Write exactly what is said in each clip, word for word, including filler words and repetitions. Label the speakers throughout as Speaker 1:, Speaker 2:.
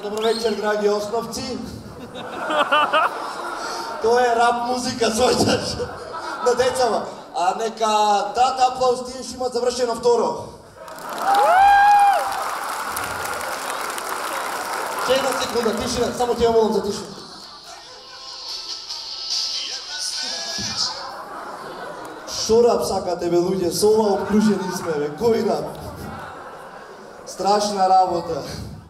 Speaker 1: Dobro večer, dragi osnovci. To je rap muzika, svojčaš na decama. A neka date aplauz ti još imat završeno vtoro. Še jedna sekunda, tišina, samo ti ja molim za tišinu. Šo rap sakate, be, ľudia? Sova obkruženi sme, be, koji rap? Strašna rabota.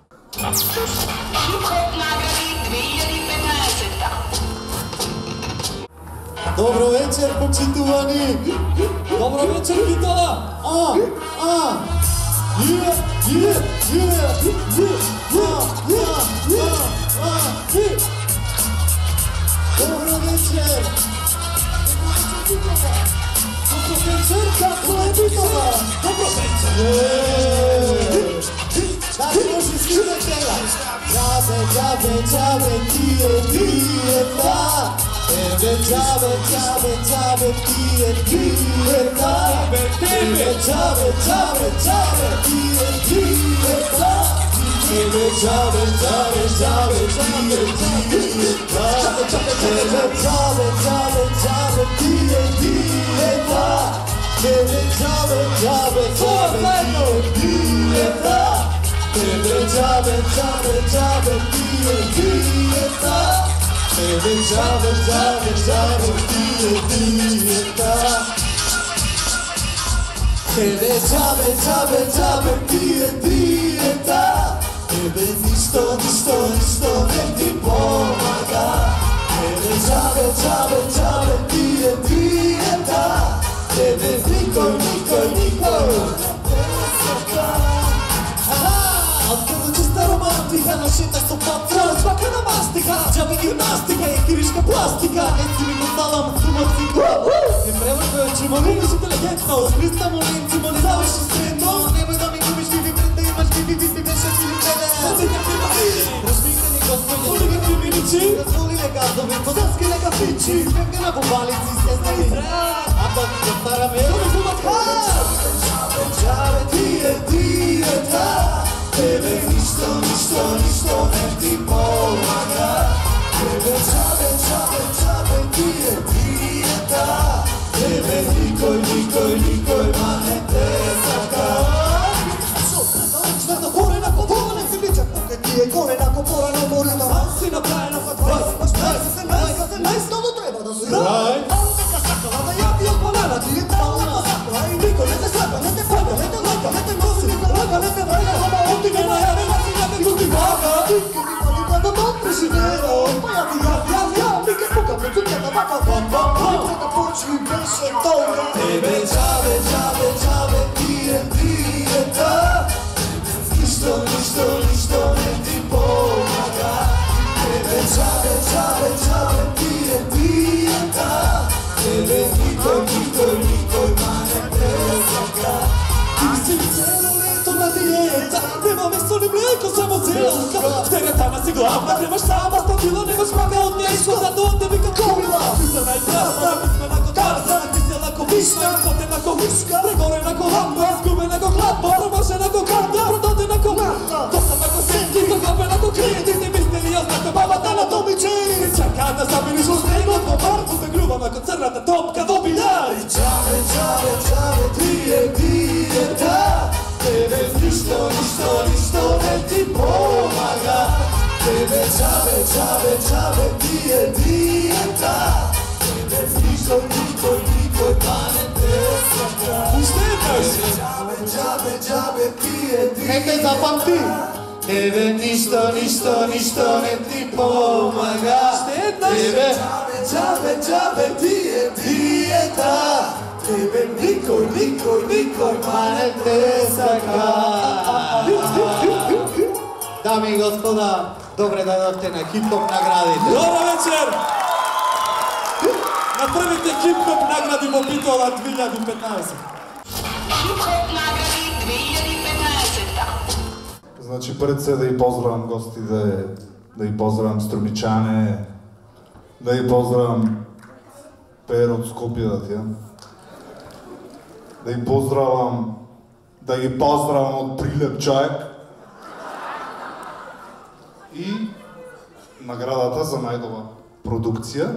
Speaker 1: Dobro večer, počituvani!
Speaker 2: Dobro večer, Pitola!
Speaker 1: A, a, je, je, je, je, je, je, je, je. Dobro večer! Dobro večer, kako je Pitola? Dobro večer! Znači, možeš svi večera! Džabe, džabe, džabe, tije, tije, ta! Ebe, džabe, džabe, džabe, tije, tije, ta! Ebe, džabe, džabe, džabe, tije, tije, ta! Ebe, džabe, džabe, džabe, tije, tije, ta! Ebe, džabe, džabe, džabe, tije, tije, ta! Ebe, džabe, džabe, džabe, tije, tije, ta! Ebe, džabe, džabe, džabe, tije, tije, ta! Ebe, džabe, džabe, džabe, tije, tije, ta! Ebe, džabe, džabe, džabe, tije, tije, ta! Ebe, ništo, ništo, ništo ne ti pomaga! Ebe, džabe, džabe, džabe, tije, tije, ta! Ebe, nikoj, nikoj, nikoj ne presaka! Откъде чиста романтика, на шита со папка, размакана мастика, джаби гимнастика и киришка пластика. Ето ми го ставам сумацинко. Не превърка, че малиниш интелигентно, сприста молинци, моли завърши средно. Немай да ми губиш, ви ви пред имаш, ви ви ви ви беше си ви преде. Садите ми мари, размийте ми господи, улига ти ми личи. Разволи нека зови, позаски нека пичи. Певка на побалици, се знали. А пък да стараме, да ми думат хай. Джабе, джабе, тие, тие, та. Ebe, ništo, ništo, ništo ne ti pomaga. Ebe, džabe, džabe, džabe, tije, tije, ta! Ebe, nikoj, nikoj, nikoj, ma ne tesaka. Što gore na kopora, ne si ličak, kaj ti je gore na kopora, ne more da vam si napraje na fatvoj. Baš taj se se naj, kad se naj, stalno treba da si raj. Malo neka sakala, da ja ti odmanala, ti je talna posakla. I niko ne te slaka, ne te faga, ne te lajka, ne te nosi, ne te laka, ne te vrajka, hama ovdje ne najave, ma si njave ljudi vaga. Nike mi pali da da dom preživjelo, pa ja ti jav, jav, jav, nike puka, procutjata vaka, pam, pam, pam. Niko da počvi više toga. Ebe, džabe, džabe, džabe, tije, tije, ta! Ništo, ništo, ništo ne ti pomaga. Ebe, džabe, džabe, džabe, tije, tije, ta! Ebe, nikoj, nikoj, nikoj, ma ne presaka. Ti si cijelo leto na dijeta, nema meso ni mlijeko, samo zelanka. Teretana si glavna, nemaš sama stabila, nemaš maga od nješko, zato od tebi kad kovila. Pisana i prasna, pismena ko Tarzan, kisela ko višnja, potena ko viška, pregorena ko lampa, izgubena ko klapa, promašena ko karta, prodotena ko marta. Dosadna ko senki, kakapena ko klijenti, ti mislili ja znaka babata na domičeri. Čaka da zamiriš u snegu, po parku te grubama ko crnata topka do biljari. Džabe, džabe, džabe, tije, tije, ta! Ebe, ništo, ništo, ništo ne ti pomaga. Ebe, džabe, džabe, džabe, tije, tije, ta! Ebe, nikoj, nikoj, nikoj, ma ne presaka. Uštetaš! Džabe, džabe, džabe, tije, tije, ta! Nekaj zapamti! Ebe, ništo, ništo, ništo ne ti pomaga. Štetaš! Ebe, džabe, džabe, tije, tije, ta! Ebe, nikoj, nikoj, nikoj, ma ne tesaka. Dame i gospoda, dobre da dođete na Hip-Hop nagradite.
Speaker 2: Dobro večer! Na prvite Hip-Hop nagradimo Pitola dvije hiljade petnaeste.
Speaker 3: Hip-Hop nagradi dvije hiljade petnaeste.
Speaker 4: Znači, pred se da ih pozdravim gosti, da, da ih pozdravim Strumičane, da ih pozdravim Per od Skopja, ja? Da ih pozdravam, da ih pozdravim od Prilep Čajek. И наградата за најдобра продукција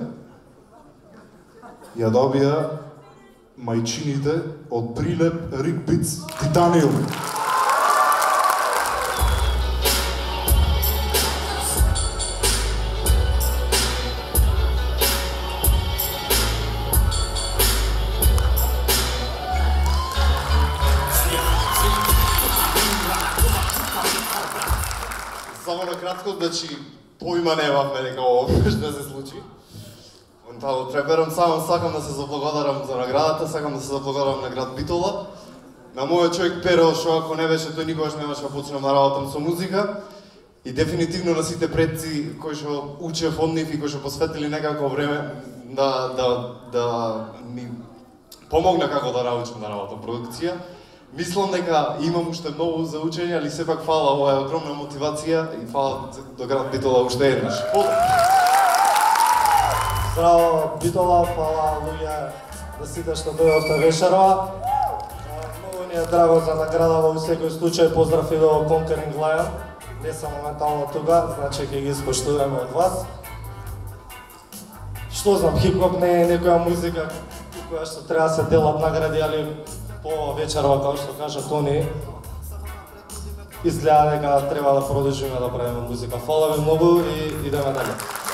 Speaker 4: ја добија мајчините од Прилеп Рикбиц Титаниум.
Speaker 5: Само на кратко, значи, поима немавме дека ово може да се случи. Та отреберам само, сакам да се заблагодарам за наградата, сакам да се заблагодарам на град Битола, на мојот човек Перо, што ако не беше тој никогаш немаше да почнем да работам со музика, и дефинитивно на сите предци кои што учев од нив и кои што посветили некако време да да да ми помогна како да научам да работам продукција. Мислам дека имам уште многу за учење, али сепак фала, ова е огромна мотивација и фала до град Битола уште еднаш.
Speaker 1: Здраво, Битола, фала луѓе за сите што дојдовте вечерва. Многу ни е драго за награда во секој случај. Поздрав и до Conquering Lion. Не сам моментално тука, значи ќе ги испоштуваме од вас. Што знам, хип-хоп не е некоја музика која што треба да се делат награди, али по вечерва, како што кажа Тони, изгледа дека треба да продолжиме да правиме музика. Фала ви многу и идеме дале.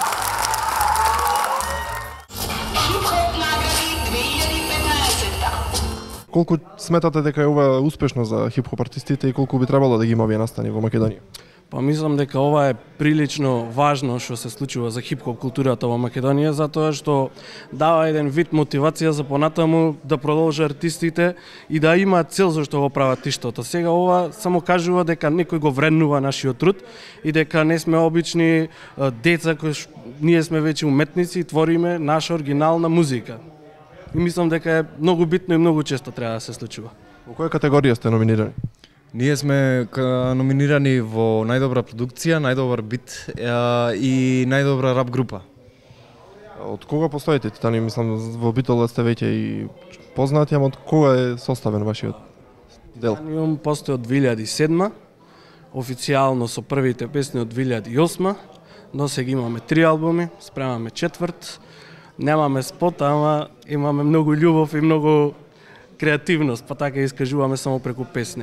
Speaker 3: Хип-хоп награди две илјади и петнаесетта.
Speaker 6: Колку сметате дека е ова успешно за хип-хоп артистите и колку би требало да ги има овие настани во Македонија?
Speaker 7: Па мислам дека ова е прилично важно што се случува за хип-хоп културата во Македонија, затоа што дава еден вид мотивација за понатаму да продолжи артистите и да имаат цел зашто го прават иштото. Сега ова само кажува дека некој го вреднува нашиот труд и дека не сме обични деца кои ние сме веќе уметници и твориме наша оригинална музика. И мислам дека е многу битно и многу често треба да се случува.
Speaker 6: Во која категорија сте номинирани?
Speaker 8: Ние сме номинирани во најдобра продукција, најдобар бит и најдобра рап група.
Speaker 6: Од кога постоите Титаниум? Мислам во Битола сте веќе и познати, ама од кога е составен вашиот дел?
Speaker 7: Титаниум постои од две илјади и седма, официјално со првите песни од две илјади и осма, но сега имаме три албуми, спремаме четврт, немаме спот, ама имаме многу љубов и многу креативност, па така искажуваме само преку песни.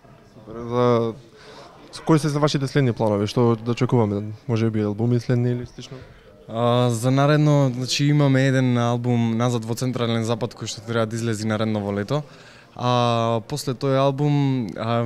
Speaker 6: За кои се за вашите следни планови? Што да очекуваме? Може би албуми следни или слично?
Speaker 8: А, за наредно, значи имаме еден албум Назад во Централен Запад кој што треба да излезе наредно во лето. А после тој албум а,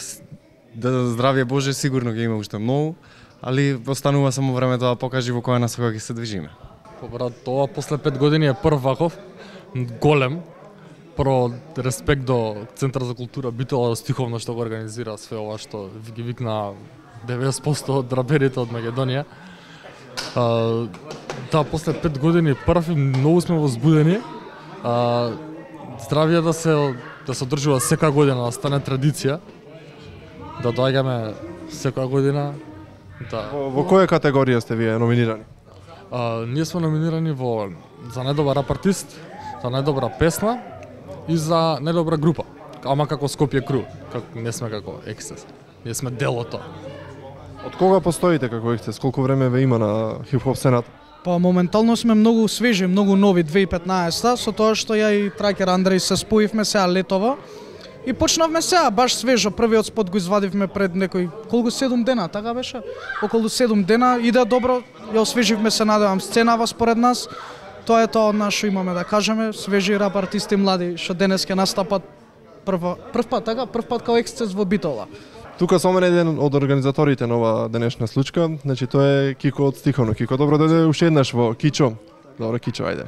Speaker 8: да здравје Боже сигурно ќе има уште многу, али останува само времето да покажи во која насока ќе се движиме.
Speaker 9: Па брат, тоа после пет години е прв ваков голем. Прво, респект до Центар за култура Битола стиховно што го организира све ова што ги викна деветдесет проценти од драберите од Македонија. А, да, после пет години прв и многу сме возбудени. А, здравје да се да се одржува секоја година, да стане традиција. Да доаѓаме секоја година. Да.
Speaker 6: Во, во која категорија сте вие номинирани?
Speaker 9: А, ние сме номинирани во за најдобар рап артист, за најдобра песна и за најдобра група. Ама како Скопје Кру, како не сме како Ексцес. Ние сме дел од тоа.
Speaker 6: Од кога постоите како Ексцес? Колку време ве има на хип-хоп сцената?
Speaker 10: Па моментално сме многу свежи, многу нови две илјади и петнаесетта, со тоа што ја и Тракер Андреј се споивме сега летово. И почнавме сега баш свежо, првиот спот го извадивме пред некој колку седум дена, така беше? Околу седум дена, иде добро, ја освеживме се, надевам, сценава според нас. Тоа е тоа од нас што имаме да кажеме, свежи рап артисти млади што денес ќе настапат прв, прв пат, така, прв пат као Ексцес во Битола.
Speaker 6: Тука со мене еден од организаторите на ова денешна случка, значи тоа е Кико од Стиховно. Кико, добро дојде уште еднаш во Кичо. Добро, Кичо, ајде.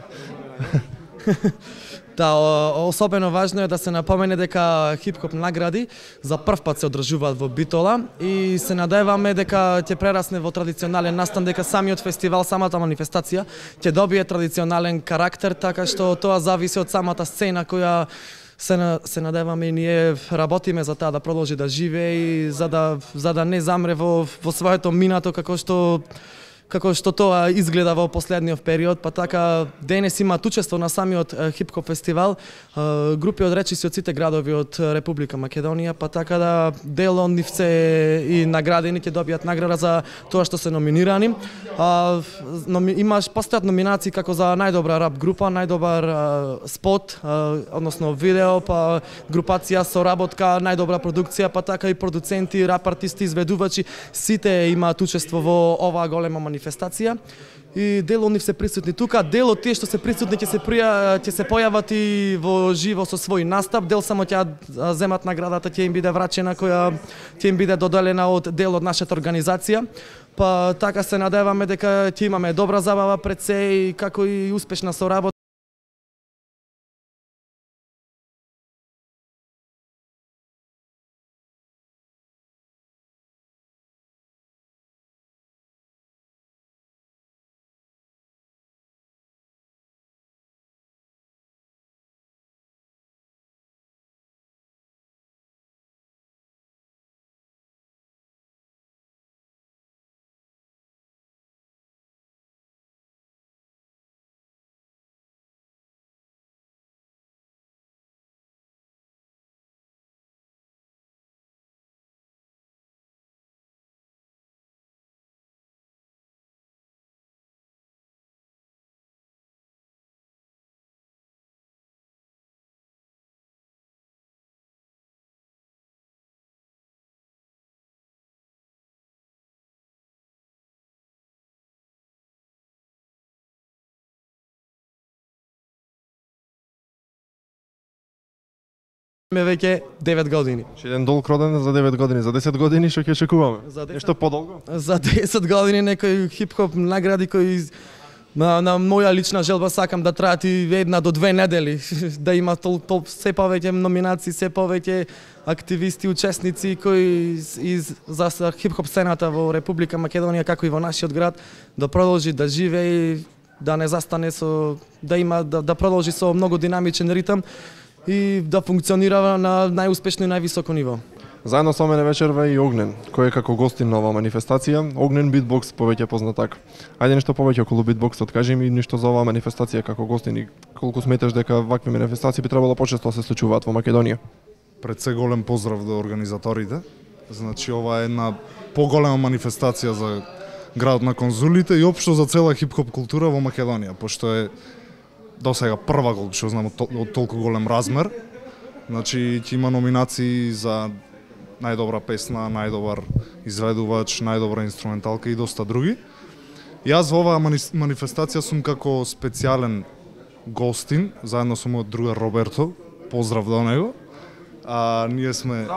Speaker 11: Да, особено важно е да се напомене дека хип-хоп награди за прв пат се одржуваат во Битола и се надеваме дека ќе прерасне во традиционален настан, дека самиот фестивал, самата манифестација ќе добие традиционален карактер, така што тоа зависи од самата сцена која се се надеваме и ние работиме за таа да продолжи да живее и за да за да не замре во во своето минато како што како што тоа изгледа во последниот период, па така денес имаат учество на самиот хип-хоп фестивал, групи од речиси од сите градови од Република Македонија, па така да дел од нив се и наградени, ќе добијат награда за тоа што се номинирани. А, номи, имаш постојат номинации како за најдобра рап група, најдобар а, спот, а, односно видео, па групација соработка, најдобра продукција, па така и продуценти, рап артисти, изведувачи, сите имаат учество во оваа голема манифестација. И дел од нив се присутни тука, дел од тие што се присутни ќе се прија, ќе се појават и во живо со свој настап, дел само ќе земат наградата, ќе им биде врачена, која ќе им биде доделена од дел од нашата организација. Па така се надеваме дека ќе имаме добра забава пред се и како и успешна соработка. Ме веќе девет години.
Speaker 6: Ще еден долг роден за девет години, за десет години што ќе очекуваме?
Speaker 11: За десет...
Speaker 6: Нешто подолго?
Speaker 11: За десет години некои хип-хоп награди кои на, на моја лична желба сакам да траат и една до две недели, да има тол, тол, се повеќе номинации, се повеќе активисти, учесници кои из, за хип-хоп сцената во Република Македонија, како и во нашиот град, да продолжи да живее, да не застане со, да има, да, да продолжи со многу динамичен ритм и да функционира на најуспешно и највисоко ниво.
Speaker 6: Заедно со мене вечерва и Огнен, кој е како гостин на оваа манифестација. Огнен битбокс, повеќе познат така. Ајде нешто повеќе околу битбоксот, кажи ми нешто за оваа манифестација како гостин и колку сметаш дека вакви манифестации би требало почесто да се случуваат во Македонија?
Speaker 4: Пред се голем поздрав до организаторите. Значи ова е една поголема манифестација за градот на конзулите и општо за цела хип-хоп култура во Македонија, пошто е до сега прва колку што знам од толку голем размер. Значи ќе има номинации за најдобра песна, најдобар изведувач, најдобра инструменталка и доста други. Јас во оваа манифестација сум како специјален гостин, заедно со мојот другар Роберто, поздрав до него. А ние сме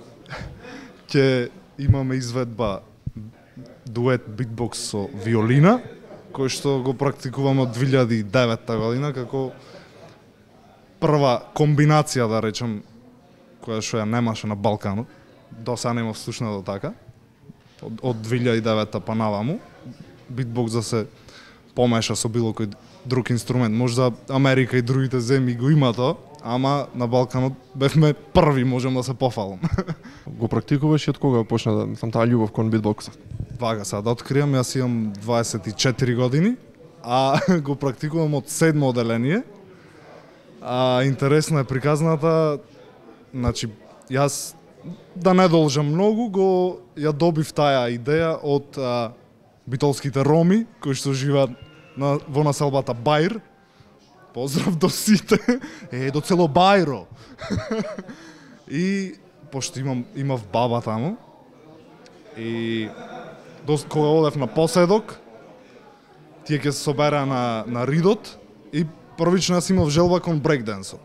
Speaker 4: ќе имаме изведба дует битбокс со виолина, кој што го практикуваме од две илјади и девета година како прва комбинација, да речем, која што ја немаше на Балканот. До сега немав слушнато така. Од, од две илјади и девета па наваму. Битбокс да се помеша со било кој друг инструмент. Можда Америка и другите земји го има тоа, ама на Балканот бевме први, можам да се пофалам.
Speaker 6: Го практикуваш и од кога почна да сам таа љубов кон битбоксот?
Speaker 4: Вага, сега да откријам, јас имам дваесет и четири години, а го практикувам од седмо оделение. А интересна е приказната, значи јас да не должам многу, го ја добив таа идеја од а, битолските роми кои што живеат на, во населбата Бајр. Поздрав до сите, е до цело Бајро. И пошто имам имав баба таму и до, кога одев на поседок, тие ќе се собера на на ридот и првично јас имав желба кон брейкденсот.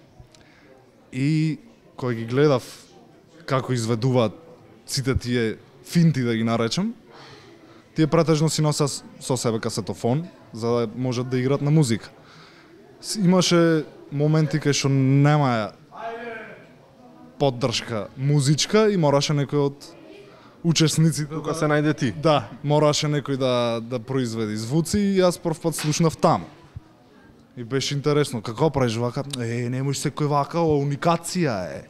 Speaker 4: И кога ги гледав како изведуваат сите тие финти, да ги наречам, тие претежно си носа со себе касетофон за да можат да играат на музика. Имаше моменти кај што нема поддршка музичка и мораше некој од учесниците
Speaker 6: тука да се најде ти.
Speaker 4: Да, мораше некој да да произведе звуци и јас прв пат слушнав таму. И беше интересно, како правиш вака? Е, не може секој вака, уникација е.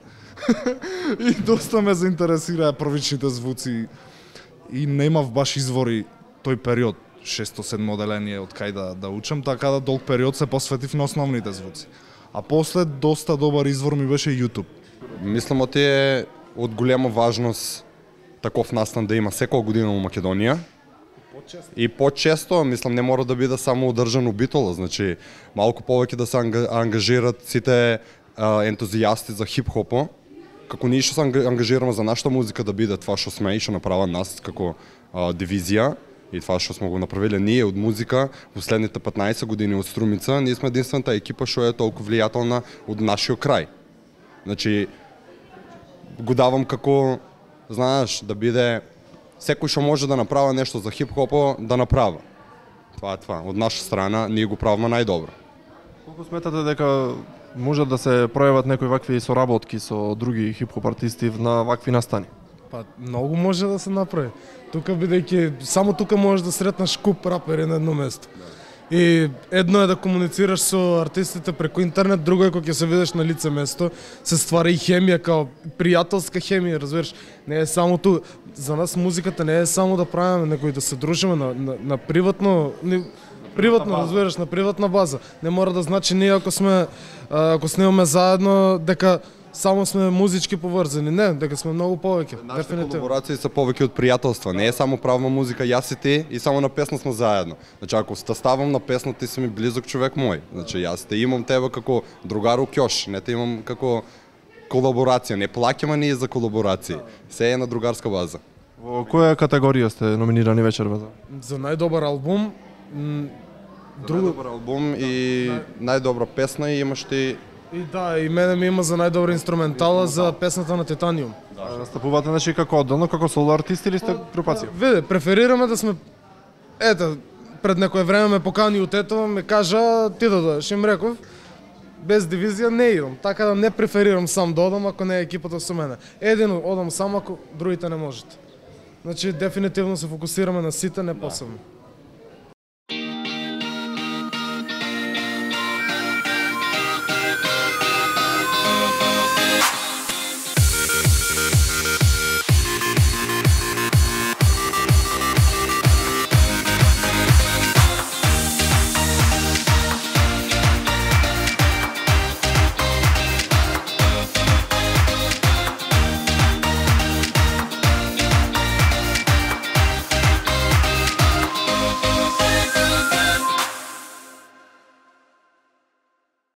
Speaker 4: И доста ме заинтересираа првичните звуци и немав баш извори тој период, шесто-седмо одделение од кај да, да учам, така да долг период се посветив на основните звуци. А после доста добар извор ми беше YouTube.
Speaker 12: Мислам оти е од голема важност таков настан да има секоја година во Македонија. И по-често, мислам, не мора да биде само одржан у Битола, значи малку повеќе да се ангажират сите а, ентузијасти за хип-хопо, како ние што се ангажираме за нашата музика да биде това што сме и што направа нас како а, дивизија и това што сме го направиле ние од музика во следните петнаесет години од Струмица, ние сме единствената екипа што е толку влијателна од нашиот крај. Значи го давам како, знаеш, да биде секој што може да направи нешто за хип-хопо, да направи. Това е това. Од наша страна ние го правиме најдобро.
Speaker 6: Колку сметате дека може да се пројават некои вакви соработки со други хип-хоп артисти на вакви настани?
Speaker 13: Па многу може да се направи. Тука бидејќи само тука можеш да сретнеш куп рапери на едно место. И едно е да комуницираш со артистите преку интернет, друго е кога ќе се видиш на лице место, се ствара и хемија, као пријателска хемија, разбираш. Не е само ту, за нас музиката не е само да правиме, него и да се дружиме на, на, на приватно, не, приватно, разбираш, на приватна база. Не мора да значи ние ако сме, ако снимаме заедно, дека само сме музички поврзани, не, дека сме многу повеќе.
Speaker 12: Нашите колаборации се повеќе од пријателства, не е само правна музика, јас и ти и само на песна сме заедно. Значи ако те ставам на песна, ти си ми близок човек мој. Значи јас те имам тебе како другар у ќош, не те имам како колаборација, не плаќаме ние за колаборации. Се е на другарска база.
Speaker 6: Во која категорија сте номинирани вечерва за?
Speaker 13: За најдобар албум,
Speaker 12: друго најдобар албум и најдобра песна и имаш ти.
Speaker 13: И да, и мене ми има за најдобра инструментала за песната на Титаниум.
Speaker 6: Да, настапувате значи како одделно, како соло артисти или сте групација?
Speaker 13: Виде, преферираме да сме, ето, пред некое време ме покани от ето, ме кажа ти да дойдеш, им реков, без дивизија не идам, така да не преферирам сам да одам ако не е екипата со мене. Едино одам сам ако другите не можете. Значи, дефинитивно се фокусираме на сите, не посебно.